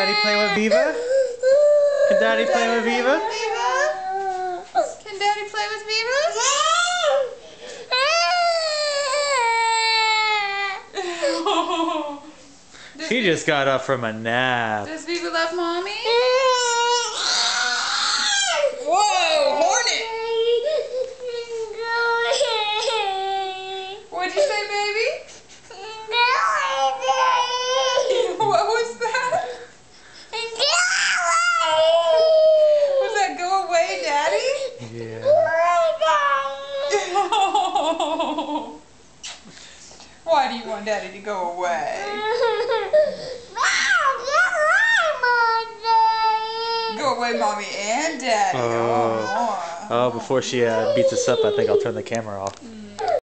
Daddy play with Viva? Can Daddy play with Viva? Can Daddy play with Viva? She just got up from a nap. Does Viva love Mommy? Whoa, hornet! What'd you say, baby? What was that? Was that go away, Daddy? Yeah. Why do you want Daddy to go away? Go away, Mommy and Daddy. Oh, before she beats us up, I think I'll turn the camera off.